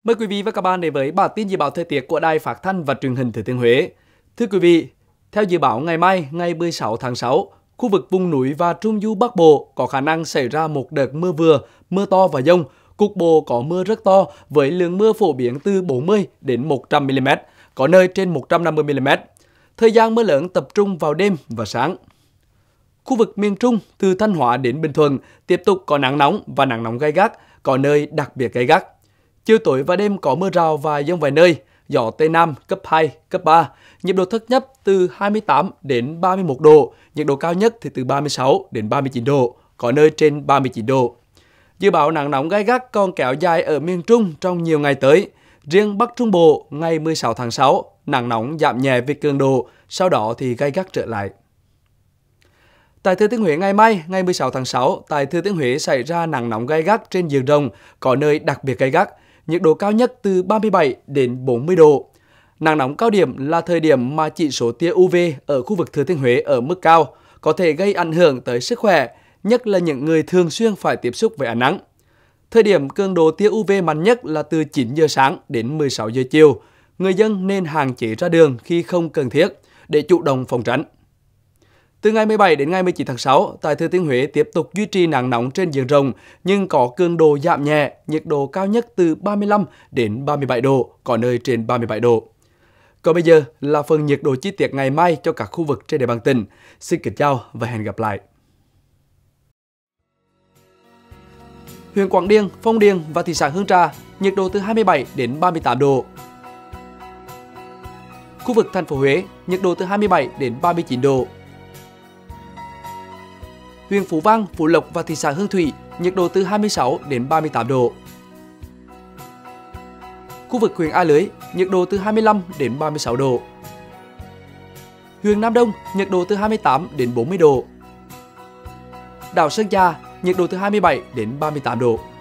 Mời quý vị và các bạn đến với bản tin dự báo thời tiết của Đài Phát thanh và Truyền hình Thừa Thiên Huế. Thưa quý vị, theo dự báo ngày mai, ngày 16 tháng 6, khu vực vùng núi và Trung du Bắc Bộ có khả năng xảy ra một đợt mưa vừa, mưa to và dông. Cục bộ có mưa rất to với lượng mưa phổ biến từ 40 đến 100 mm, có nơi trên 150 mm. Thời gian mưa lớn tập trung vào đêm và sáng. Khu vực miền Trung từ Thanh Hóa đến Bình Thuận tiếp tục có nắng nóng và nắng nóng gay gắt, có nơi đặc biệt gay gắt. Chiều tối và đêm có mưa rào và dông vài nơi, gió Tây Nam cấp 2, cấp 3, nhiệt độ thấp nhất từ 28 đến 31 độ, nhiệt độ cao nhất thì từ 36 đến 39 độ, có nơi trên 39 độ. Dự báo nắng nóng gay gắt còn kéo dài ở miền Trung trong nhiều ngày tới. Riêng Bắc Trung Bộ ngày 16 tháng 6, nắng nóng giảm nhẹ về cường độ, sau đó thì gay gắt trở lại. Tại Thừa Thiên Huế ngày mai, ngày 16 tháng 6, tại Thừa Thiên Huế xảy ra nắng nóng gay gắt trên diện rộng, có nơi đặc biệt gay gắt, nhiệt độ cao nhất từ 37 đến 40 độ. Nắng nóng cao điểm là thời điểm mà chỉ số tia UV ở khu vực Thừa Thiên Huế ở mức cao, có thể gây ảnh hưởng tới sức khỏe, nhất là những người thường xuyên phải tiếp xúc với ánh nắng. Thời điểm cường độ tia UV mạnh nhất là từ 9 giờ sáng đến 16 giờ chiều. Người dân nên hạn chế ra đường khi không cần thiết để chủ động phòng tránh. Từ ngày 17 đến ngày 19 tháng 6, tại Thừa Thiên Huế tiếp tục duy trì nắng nóng trên diện rộng nhưng có cường độ giảm nhẹ, nhiệt độ cao nhất từ 35 đến 37 độ, có nơi trên 37 độ. Còn bây giờ là phần nhiệt độ chi tiết ngày mai cho các khu vực trên địa bàn tỉnh. Xin kính chào và hẹn gặp lại. Huyện Quảng Điền, Phong Điền và thị xã Hương Trà, nhiệt độ từ 27 đến 38 độ. Khu vực thành phố Huế, nhiệt độ từ 27 đến 39 độ. Huyện Phú Vang, Phú Lộc và thị xã Hương Thủy, nhiệt độ từ 26 đến 38 độ. Khu vực huyện A Lưới, nhiệt độ từ 25 đến 36 độ. Huyện Nam Đông, nhiệt độ từ 28 đến 40 độ. Đảo Sơn Trà, nhiệt độ từ 27 đến 38 độ.